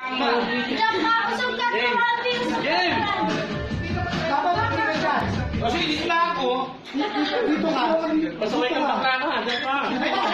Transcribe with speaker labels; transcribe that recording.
Speaker 1: Usog ka
Speaker 2: Game! Kasi isla ako.
Speaker 3: Dito ka.
Speaker 2: Pasaway kang bakla ka. Diyan ka.